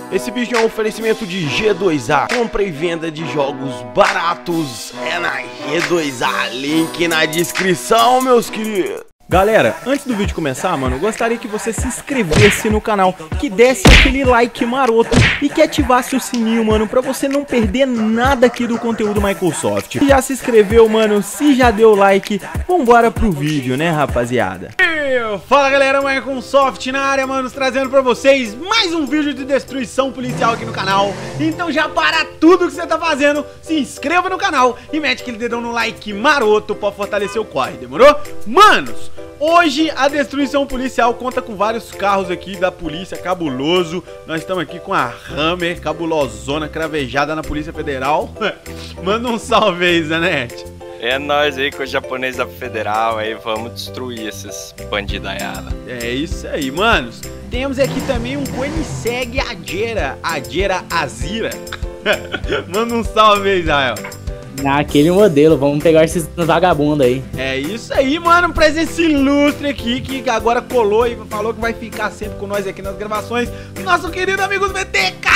Esse vídeo é um oferecimento de G2A, compra e venda de jogos baratos é na G2A, link na descrição, meus queridos. Galera, antes do vídeo começar, mano, eu gostaria que você se inscrevesse no canal, que desse aquele like maroto e que ativasse o sininho, mano, pra você não perder nada aqui do conteúdo Microsoft. Se já se inscreveu, mano, se já deu like, vambora pro vídeo, né, rapaziada? Fala, galera, Microsoft na área, manos, trazendo pra vocês mais um vídeo de destruição policial aqui no canal. Então já para tudo que você tá fazendo, se inscreva no canal e mete aquele dedão no like maroto pra fortalecer o corre, demorou? Manos, hoje a destruição policial conta com vários carros aqui da polícia, cabuloso. Nós estamos aqui com a Hammer, cabulosona, cravejada na Polícia Federal. Manda um salve aí, Zanetti. É nós aí com o japonês da Federal, aí vamos destruir esses bandidaiada. É isso aí, manos. Temos aqui também um Koenigsegg Agera Azira. Manda um salve aí, Israel. Naquele modelo, vamos pegar esses vagabundos aí. É isso aí, mano, presença ilustre aqui, que agora colou e falou que vai ficar sempre com nós aqui nas gravações. Nosso querido amigo do VTK!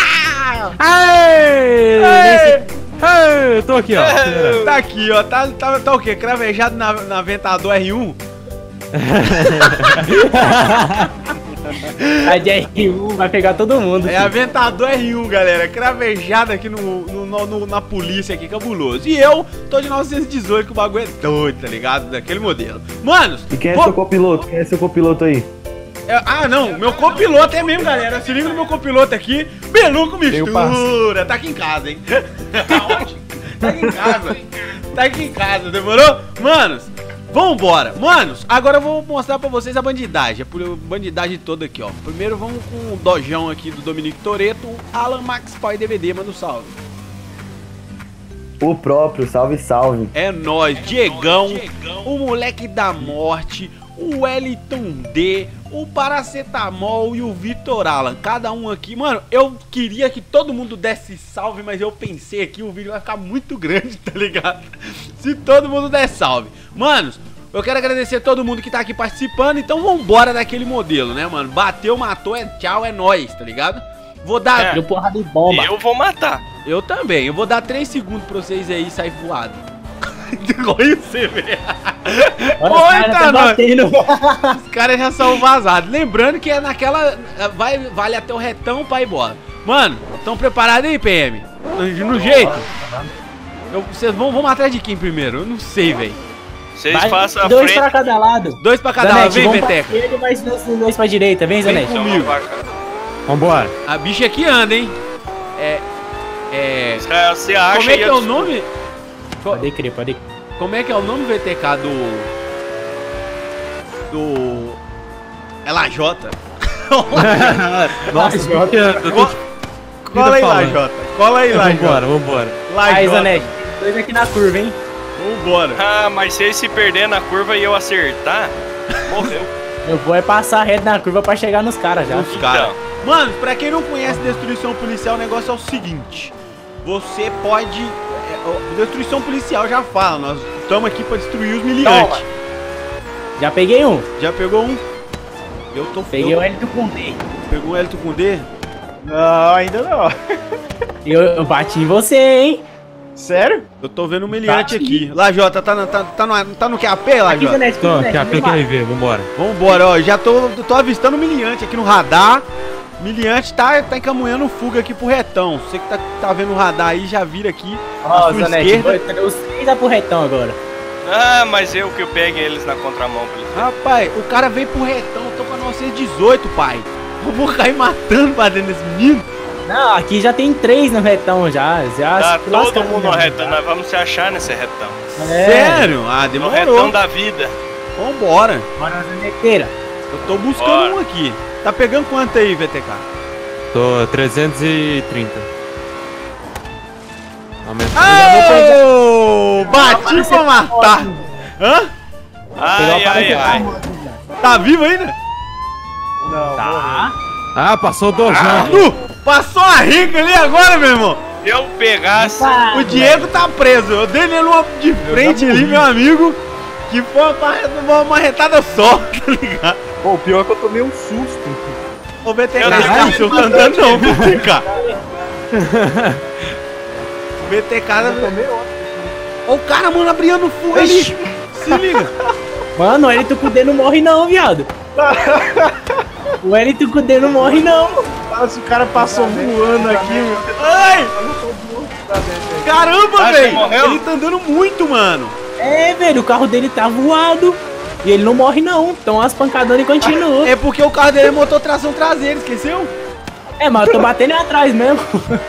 Aê! Aê! Aê! Tô aqui, ó. Tá aqui, ó, tá o quê? Cravejado na Aventador R1? A de R1 vai pegar todo mundo. É Aventador R1, galera, cravejado aqui na polícia aqui, cabuloso. E eu tô de 918, que o bagulho é doido, tá ligado? Daquele modelo. Manos! E quem é seu copiloto? Quem é seu copiloto aí? Não, meu copiloto é mesmo, galera. Se liga no meu copiloto aqui, Beluco Mistura. Tá aqui em casa, hein? Tá aqui em casa. Tá aqui em casa, demorou? Manos, vambora. Manos, agora eu vou mostrar pra vocês a bandidagem. A bandidagem toda aqui, ó. Primeiro vamos com o dojão aqui do Dominique Toretto, Alan Max Pai DVD, manda um salve. O próprio, salve, salve. É nóis, Diegão, o moleque da morte, o Wellington D, o Paracetamol e o Vitor Alan. Cada um aqui, mano, eu queria que todo mundo desse salve, mas eu pensei aqui, o vídeo vai ficar muito grande, tá ligado? Se todo mundo der salve. Manos, eu quero agradecer a todo mundo que tá aqui participando, então vambora daquele modelo, né, mano? Bateu, matou, é tchau, é nóis, tá ligado? Vou dar... Deu porra de bomba. Eu vou matar. Eu também, eu vou dar 3 segundos pra vocês aí sair voado. Olha você, velho. Oi, tá batendo. Os caras já são vazados. Lembrando que é naquela... Vale até o retão pra ir embora. Mano, estão preparados aí, PM? No jeito? Vocês vão atrás de quem primeiro? Eu não sei, velho. Vocês façam a dois frente. pra cada lado. 2 pra cada lado. Vem, Veteca. Ele vai dois pra direita. Vem, Zanetti. Comigo. Vambora. A bicha aqui anda, hein? Você acha? Como é que é o nome? Pode crer, pode crer. Como é que é o nome, VTK, do... É Lajota. Nossa, Cola aí, Lajota. Cola aí, Lajota. Vambora. Aí, Zanetti. Dois aqui na curva, hein? Vambora. Ah, mas se ele se perder na curva e eu acertar, morreu. Eu vou passar reto na curva pra chegar nos caras já. Os caras. Mano, pra quem não conhece destruição policial, o negócio é o seguinte. Você pode... Destruição policial já fala, nós estamos aqui pra destruir os miliantes. Já peguei um. Já pegou um? Peguei o Elito com D. Pegou o Elito com D? Não, ainda não. Eu bati em você, hein? Sério? Eu tô vendo um miliante aqui. Lajota, tá no QAP, Lajota? Tô, que a quer ver, vambora. Vambora, ó, já tô avistando um miliante aqui no radar. Miliante tá encaminhando fuga aqui pro retão. Você que tá vendo o radar aí, já vira aqui. Ó, Zanetti, os 3 dá pro retão agora. Ah, mas eu que eu pegue eles na contramão pra eles. Rapaz, o cara veio pro retão, eu tô com a 918, pai. Eu vou cair matando pra dentro desse menino. Não, aqui já tem 3 no retão já. Tá todo mundo no retão, nós vamos se achar nesse retão. Sério? Ah, demorou. No retão da vida. Vambora. Bora, Zaneteira. Eu tô buscando um aqui. Tá pegando quanto aí, VTK? Tô 330. Oh, bati pra matar. Hã? Ai. Tá vivo ainda? Não, Tá. Ah, passou o dojão. Passou a rica ali agora, meu irmão. Se eu pegasse... O Diego tá preso. Eu dei nele uma de frente ali, meu amigo. Que foi uma marretada só, tá ligado? Pô, o pior é que eu tomei um susto. Ô, BTK, Eu esse carro seu tá andando não, BTK. BTK... Ó o cara, mano, abrindo fogo ali. Se liga. Mano, o Elito Cudê não morre não, viado. O Elito Cudê não morre não. Nossa, o cara passou voando aqui, meu. Ai! Caramba, Ah, velho. você morreu? Ele tá andando muito, mano. É, velho, o carro dele tá voado. E ele não morre não. Então as pancadonas continuam. É porque o carro dele é motor tração traseira, esqueceu? É, mas eu tô batendo atrás mesmo.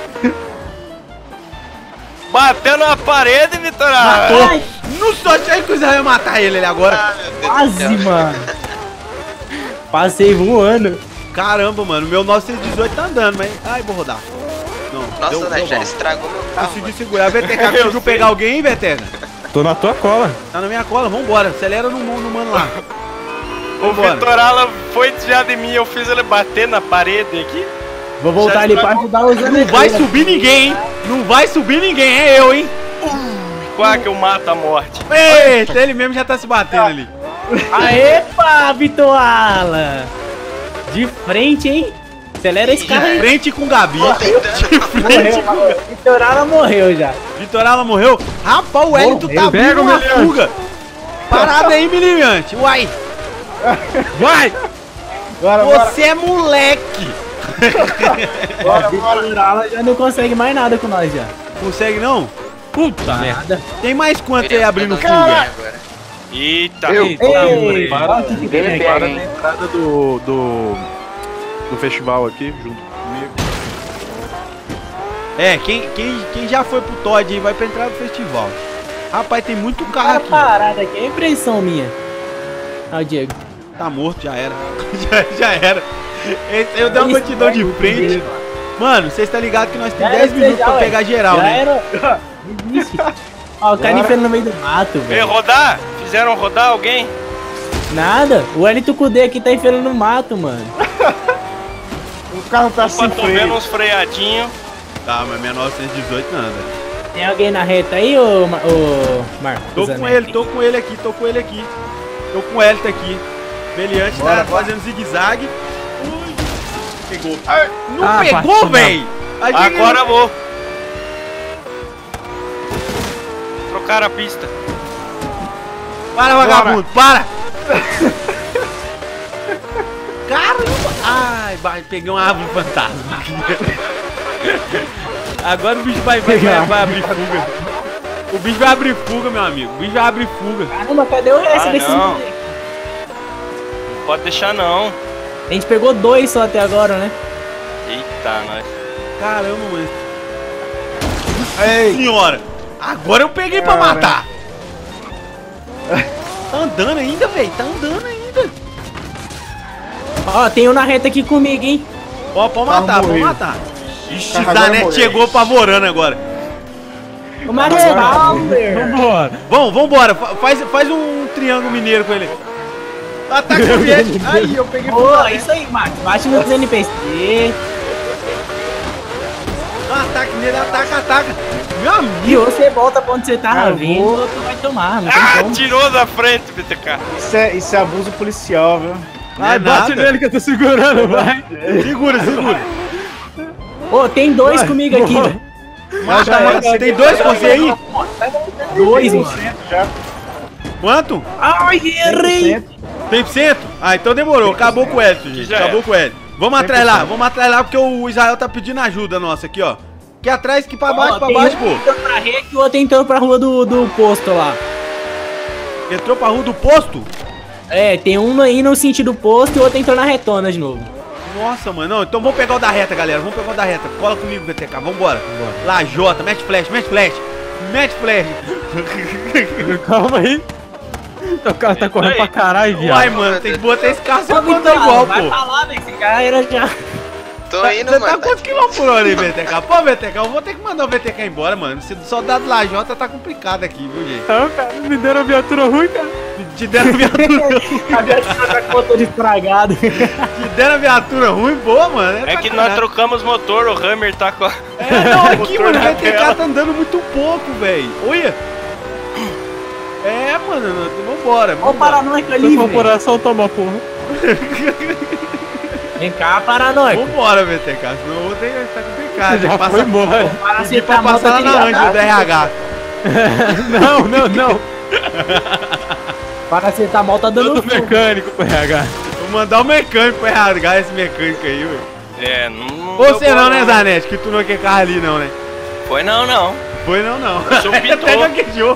Bateu na parede, Vitor. Ai, Não só tinha que vai matar ele ali agora. quase, mano. Passei voando. Caramba, mano, meu 918 tá andando, mas... Ai, vou rodar. Não, Nossa, né? Já mal. estragou meu carro. Consegui segurar. VTK, conseguiu pegar alguém, hein, VTK? Tô na tua cola. Tá na minha cola, vambora. Acelera no mano lá. O Vambora. Vitor Alan foi desviar de mim, eu fiz ele bater na parede aqui. Vou voltar Já ali estragou. pra ajudar os Não vai subir ninguém, hein? Não vai subir ninguém, é eu, hein? Quase que eu mato a morte. Eita, ele mesmo já tá se batendo ali. Aê, pá, Vitor Alan. De frente, hein? Acelera esse carro aí. Frente com Gabi. Morreu, Vitor Alan morreu já. Vitorala morreu. Rapaz, o Wellington tá abrindo Pega o uma Miliante. fuga. Parada aí, Miliante. Uai, Vai! Bora, bora. você é moleque. Vitor Alan já não consegue mais nada com nós já. Consegue não? Puta merda. Nada. Tem mais quantos aí abrindo fuga? Agora. Eita. Ei, Para, que ninguém tem para aqui? na entrada do festival aqui, junto comigo. É, quem já foi pro Todd aí vai pra entrar do festival. Rapaz, tem muito carro Tá aqui. parado aqui, é impressão minha. Ah, o Diego. Tá morto, já era. já era. Esse eu dei uma batidão de frente. Mano, vocês tá ligado que nós temos 10 minutos pra pegar geral, já né? Era. Desiste. Ó, o cara enfiando no meio do mato, Ei, velho. rodar? Fizeram rodar alguém? Nada. O Elito Cudê aqui tá enfiando no mato, mano. O carro tá Opa, sem tô vendo freio. uns freadinhos. Tá, mas minha 918 não anda. Tem alguém na reta aí, ô Marcos? Tô com ele aqui. Tô com o Elton aqui. Meliante tá fazendo zigue-zague. Ui, pegou. Não Ah, pegou, partiu, véi! Agora eu vou. Trocar a pista. Para, vagabundo, para! Caramba! Ai, peguei uma árvore fantasma. Agora o bicho vai abrir fuga. O bicho vai abrir fuga, meu amigo. O bicho vai abrir fuga. Caramba, cadê o resto desse não. mundo aí? Não pode deixar não. A gente pegou 2 só até agora, né? Eita, nós. Caramba, mano. Senhora! Agora eu peguei pra matar! Tá andando ainda, velho? Tá andando ainda! Ó, tem um na reta aqui comigo, hein? Ó, pode matar, pode morreu. matar. Ixi, Carro o agora Danete morreu. chegou apavorando agora. O Max Bauer. Vambora. Vambora, faz um triângulo mineiro com ele. Ataca o foguete. Aí, eu peguei Ô, isso aí, Max. Bate nos NPC. Ataque nele, ataca. Meu amigo. E você volta pra onde você tava Ah, eu vindo, vou. tu vai tomar, não tem Ah, como. tirou da frente, BTK. Isso é abuso policial, viu? Não é Bate nada. nele que eu tô segurando, vai. Segura. Ô, tem 2 comigo aqui, velho. Mata, já mata. era. Tem 2 com você aí? 2, mano. 100% já. Quanto? Ai, errei. 100%? Ah, então demorou. Acabou com o Edson, gente. Já Acabou era. com o Edson. Vamos atrás lá, porque o Israel tá pedindo ajuda nossa aqui, ó. Aqui atrás, aqui pra baixo, Ó, tem um pô. entrando pra rede e o outro entrando pra rua do posto lá. Entrou pra rua do posto? É, tem um aí no sentido posto e o outro entrou na retona de novo. Nossa, mano. Não, então vamos pegar o da reta, galera. Vamos pegar o da reta. Cola comigo, VTK. Vambora. Lajota, mete flash. Calma aí. O cara tá correndo pra caralho, Uai, viado. mano, tem que botar esse carro Ô, sem Vitor, conta igual, vai pô. pra lá, velho, esse cara era já... Tô indo, Você tá mano. quantos quilômetros por hora aí, VTK? Pô, VTK, eu vou ter que mandar o VTK embora, mano. Se o soldado Lajota tá complicado aqui, viu, gente? Não, cara, me deram a viatura ruim, cara. Te deram viatura, A viatura tá com o motor estragado. te deram viatura ruim, boa, mano. É que nós sacanagem. trocamos motor, o Hammer tá com a... É, não, aqui, motor mano, o na VTK tela. tá andando muito pouco, velho. Olha. É, mano, vambora. Olha o paranoico ali, Sua velho. corporação toma porra. Vem cá, paranoico. Vambora, VTK, senão eu vou ter que tá complicado. Já Passa- foi embora. Pedir pra passar lá na Anjo, do RH. Não. Paracetamol tá dando Todo mecânico pro RH. Vou mandar o mecânico pro RH, esse mecânico aí, velho. É, não. Você não, né, Zanetti? Que tu não quer carro ali, não, né? Foi não. Foi não. Eu sou pintor. Até gaguejou.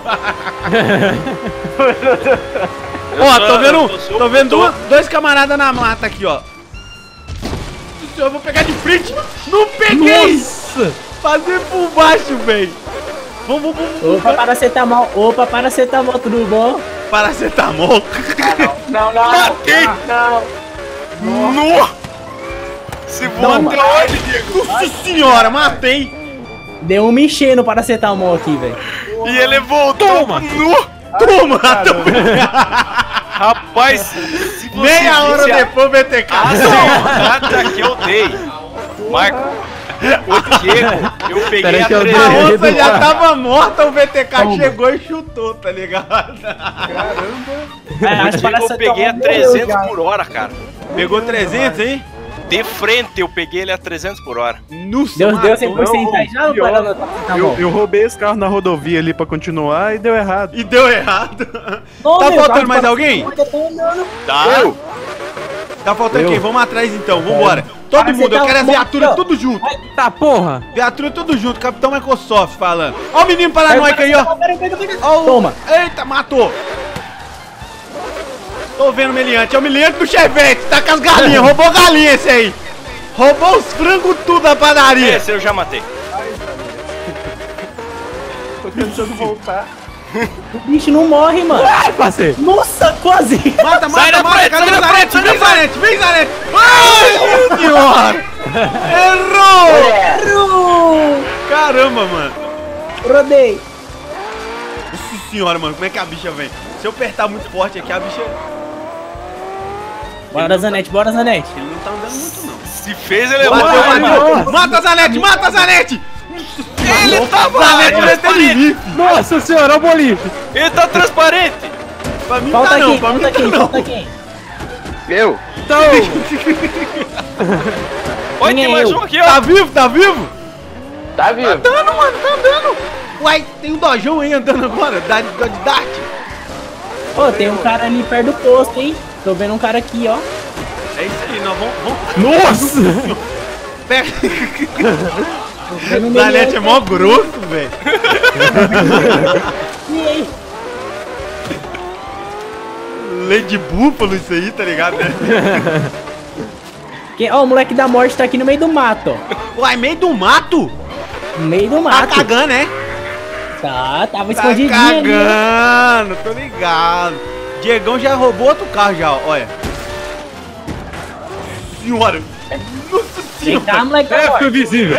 Ó, tô vendo dois camaradas na mata aqui, ó. Eu vou pegar de frente. Não peguei! Nossa! Fazer por baixo, velho. Vamos. Opa, paracetamol, tudo bom? Paracetamol. Matei! No! Se voa Toma. até onde, Diego? Nossa senhora, matei. Deu um mexer no paracetamol aqui, velho. E ele voltou Toma. nu! Toma. Rapaz, se você Meia hora visse a depois, VTK. acertada que eu dei, Marco, o Diego, eu peguei Peraí a que eu dei. A 300. onça já tava morta, o VTK Toma. chegou e chutou, tá ligado? Eu peguei a 300 por hora, cara. Pegou 300, hein? De frente eu peguei ele a 300 por hora. Nossa, Deu matou. 100% aí já, não pior, parou no paracetamol. Eu roubei esse carro na rodovia ali pra continuar e deu errado. E deu errado. Ô, Tá meu, faltando carro mais alguém? paracetamol tá andando. Tá? Tá faltando Eu. quem? Vamos atrás então, vambora. Todo mundo, eu quero as viaturas tudo junto. Tá, porra! Viatura tudo junto, Capitão Microsoft falando. Ó o menino paranoico aí, ó. Pega. Ó o- Toma. Eita, matou. Tô vendo o meliante, é o meliante do Chevette, tá com as galinhas, roubou galinha esse aí. Roubou os frangos tudo da padaria. Esse eu já matei. Tô tentando voltar. O bicho não morre, mano. Ai, passei! Nossa, quase. Mata, Sai da frente, cadê sai o da Zanetti? frente, Vem, sai da Zanetti, vem, Zanetti. Ai, senhora. Errou. Errou. Caramba, mano. Rodei. Nossa senhora, mano, como é que a bicha vem? Se eu apertar muito forte aqui, a bicha... Bora, Zanetti, bora, Zanetti. Ele não tá andando muito, não. Se fez, ele Bateu. Mata, Zanetti, mata, Zanetti. Ele tava Zanetti meteu em mim. Nossa senhora, olha o bolinho! Ele tá transparente. Pra mim Falta tá não, quem? pra mim Falta tá quem? não. Falta quem? Eu? Então, Olha, Quem tem é mais eu? um aqui, ó. Tá vivo, tá vivo? Tá vivo? Andando, mano, tá andando. Uai, tem um dojão aí andando agora, da de Dart. Ô, tem um cara ali perto do posto, hein? Tô vendo um cara aqui, ó. É isso aí, nós vamos... nossa! Pega... Tô vendo um Zanetti é mó grosso, velho. E aí? Leite de búfalo isso aí, tá ligado, né? Ó, o moleque da morte tá aqui no meio do mato, ó. Uai, meio do mato? No meio do Tá mato. cagando, né? Tava Tá escondidinho ali. ó. cagando, tô ligado. Diegão já roubou outro carro já, ó, olha. Senhora. Nossa Vem senhora. cá, moleque da É, morte. ficou invisível!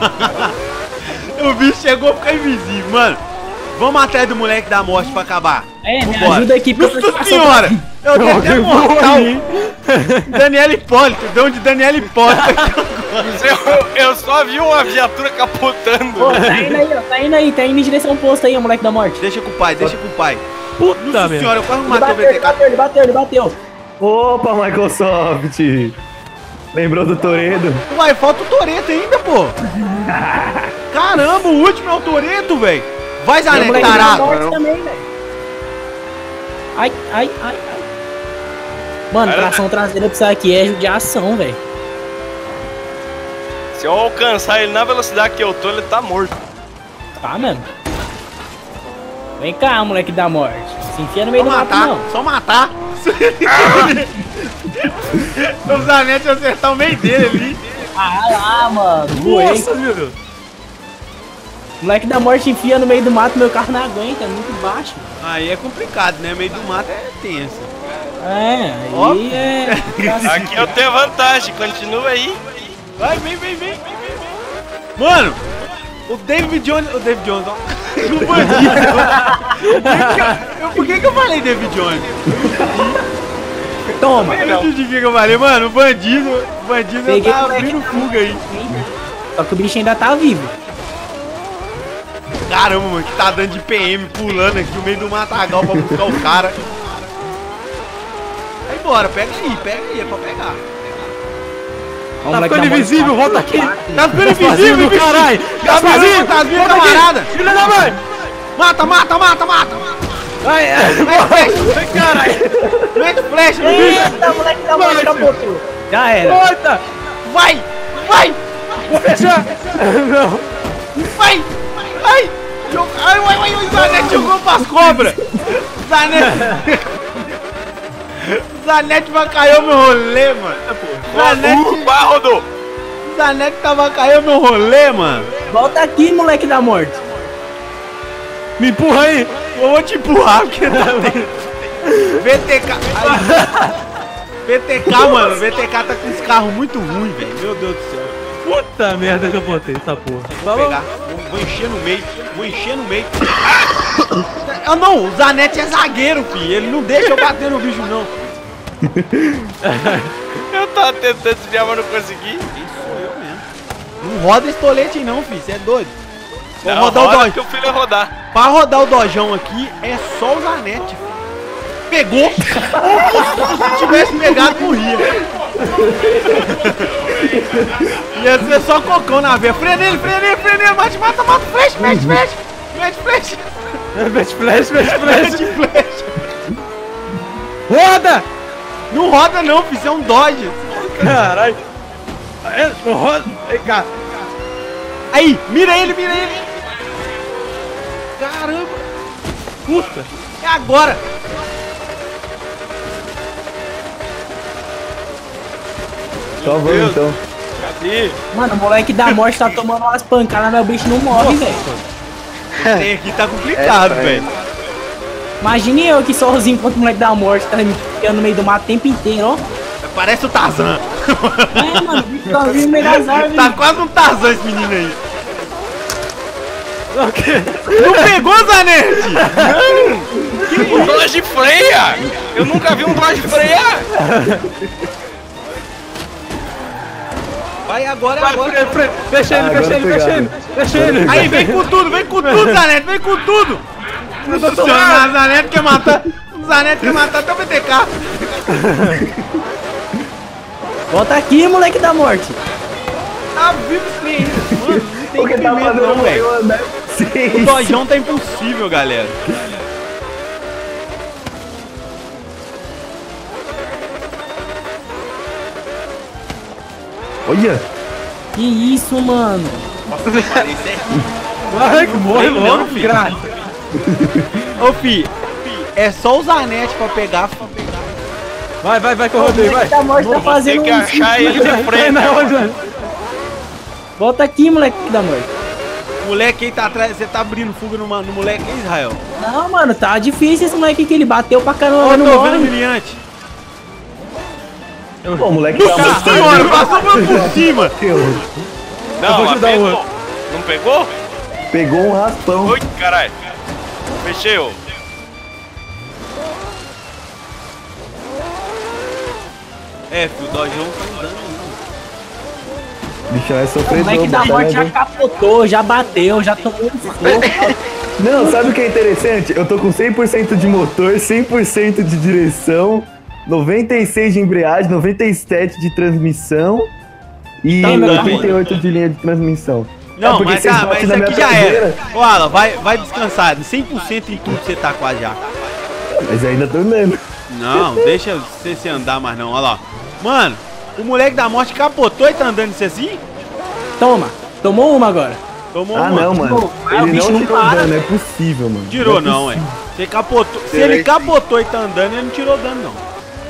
O bicho chegou a ficar invisível, mano. Vamos atrás do moleque da morte pra acabar. É, me Vambora. ajuda aqui, porque eu tô Nossa senhora! Eu tenho até mortal. Daniela Hipólito, de onde Daniela Hipólito. Eu só vi uma viatura capotando. Ô, tá indo aí, ó. Tá indo em direção ao posto aí, ó, moleque da morte. Deixa com o pai, deixa com o pai. Puta Nossa merda! senhora, eu quase Ele matei o bateu, VTK. ele bateu. Opa, Microsoft! Lembrou do Toredo? Uai, falta o Toreto ainda, pô. Caramba, o último é o Toreto, velho. Vai, Tem o Zanetti, moleque da tarado. morte também, velho. Ai. Mano, tração traseira pra isso aqui é judiação, velho. Se eu alcançar ele na velocidade que eu tô, ele tá morto. Tá, mano. Vem cá, moleque da morte. Se enfia no meio Só do mato, matar, não. só matar. O Zanetti acertar o meio dele ali. Ah lá, mano. Voei. Nossa, meu Deus! Moleque da morte enfia no meio do mato, meu carro não aguenta, é muito baixo. Aí é complicado, né? Meio do mato é tenso. É, Ó. aí é. Aqui eu tenho vantagem, continua aí. Vai, vem. Mano, o David Jones, ó. O bandido. Por que eu falei David Jones? Toma. Eu não entendi o que eu falei, mano. O bandido Peguei tá o moleque abrindo da fuga aí. Só que o bicho ainda tá vivo. Caramba, mano, que tá dando de PM pulando aqui no meio do matagal pra buscar o cara. Vai embora, pega aí, é pra pegar. Ó, o Tá moleque ficando da moto invisível, volta aqui. Tá ficando Vazio invisível, do caralho. Gaspazinho, fantasminha, camarada. Filha da mãe. Mata, mata, mata, mata. Ai, Caralho. Mete flecha, no bicho. Eita, moleque da moto capotou. Já era. volta. Vai, vai, Vou fechar. Não. vai. Ai, ai, ai, ai, o Zanetti jogou pras cobras. Zanetti vacaiou meu rolê, mano. Zanetti, Rodou. Zanetti vacaiou meu rolê, mano. Volta aqui, moleque da morte. Me empurra aí. Eu vou te empurrar, porque não tem. VTK. Ai. VTK, mano. VTK tá com os carros muito ruins, velho. Meu Deus do céu. Puta merda que eu botei essa porra. Vou pegar. Vou encher no meio. Vou encher no meio. Ah, não. O Zanetti é zagueiro, filho. Ele não deixa eu bater no bicho, não. Eu tava tentando desviar, mas não consegui. Sou eu mesmo. Não roda esse tolete, não, filho. Você é doido. Vou Não, rodar o roda Dodge. que o filho ia rodar. Pra rodar o Dojão aqui é só o Zanetti, filho. Pegou! Se tivesse pegado, morria. Ia ser só cocão na veia. Freia nele, freia nele, freia nele. Mate, mata, mata. Flash, flash, flash. Flash, flash. Mete flash, mete flash. Mete flash. Roda. Não roda não, filho. Isso é um Dodge. Caralho. Não roda. Vem cá. Aí, mira ele, mira ele. Caramba. Puta. É agora. Só vamos então. Cadê? Mano, o moleque da morte tá tomando umas pancadas, mas o bicho não morre, velho. Tem aqui, tá complicado, velho. Imagine eu aqui sozinho enquanto o moleque da morte tá me enfiando no meio do mato o tempo inteiro, ó. Parece o Tarzan. É, mano, o bicho sozinho no meio das árvores. Tá quase um Tarzan esse menino aí. Não pegou, Zanetti? Um Dodge freia! Eu nunca vi um Dodge frear! Vai agora, Vai, agora. Deixa ele, Agora deixa ele, deixa pegado. ele. Deixa ele. Aí, vem com tudo, Zanetti, vem com tudo. Nossa senhora, Zanetti quer matar. O Zanetti quer matar até o BTK. Volta aqui, moleque da morte. Tá vivo esse trem ainda. Mano, não tem Porque tá impedimento fazendo não, velho. eu andar. O Sim. Dojão tá impossível, galera. Olha. Que isso, mano? Vai, que morre Não, logo, filho. graça. Ô, fi, é só o Zanetti pra pegar. Vai, vai, vai que eu O rodei, moleque vai. da morte tá Tem fazendo que um... achar ele de Vai frente. na onde? Volta aqui, moleque da morte. O moleque aí tá atrás, você tá abrindo fuga no moleque aí, Israel. Não, mano, tá difícil esse moleque que ele bateu pra caramba, Ó, não tô morre. vendo o humilhante. Pô, o moleque tá Nossa senhora, passou por cima. Não, vou mas ajudar o pegou. outro. Não pegou? Pegou um raspão. Oi, caralho. Fechei, ô. É, filho, o Dojão tá andando. Bicho, é O sofredor. moleque da tá morte já vendo? capotou, já bateu, já tomou um fogo. Não, sabe o que é interessante? Eu tô com 100% de motor, 100% de direção, 96 de embreagem, 97 de transmissão e Tá andando. 88 de linha de transmissão. Não, porque mas, vocês mas batem isso na aqui minha já era. traseira. Ô, Alan, vai descansar. 100% em tudo você tá quase já. Mas ainda tô andando. Não, deixa você andar mais não. Olha lá. Mano, o moleque da morte capotou e tá andando isso assim? Toma, tomou uma agora. Tomou Ah, uma. não, mano. o Ele bicho não não tirou para. dano, é possível, mano. Tirou Não é não, é. possível. Você capotou. Se ele capotou e tá andando, ele não tirou dano não.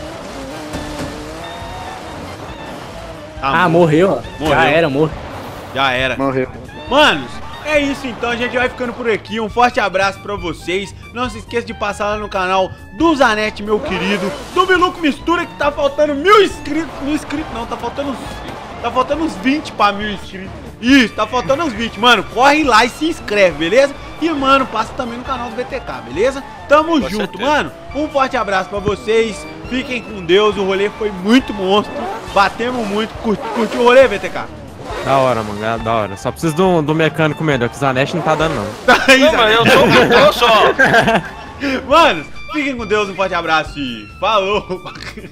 Ah, morreu, ó. Morreu. Já era, morreu. Já era. Morreu. Manos, é isso então, a gente vai ficando por aqui. Um forte abraço pra vocês. Não se esqueça de passar lá no canal do Zanetti, meu querido. Do Biluco Mistura, que tá faltando 1000 inscritos. 1000 inscritos não, tá faltando uns 20 pra 1000 inscritos. Isso, tá faltando uns 20. Mano, corre lá e se inscreve, beleza? E, mano, passa também no canal do BTK, beleza? Tamo junto, certeza. mano. Um forte abraço pra vocês. Fiquem com Deus. O rolê foi muito monstro. Batemos muito. Curtiu o rolê, BTK? Da hora, mano, da hora. Só preciso do mecânico melhor, que o Zanetti não tá dando, não. Aí, Não, mas eu sou o motor só. Mano, fiquem com Deus, um forte abraço e falou!